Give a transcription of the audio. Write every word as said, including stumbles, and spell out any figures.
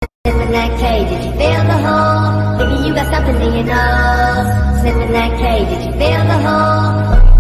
Sniffing that K, did you feel the hole? Maybe you got something in your nose. Sniffing that K, did you feel the hole?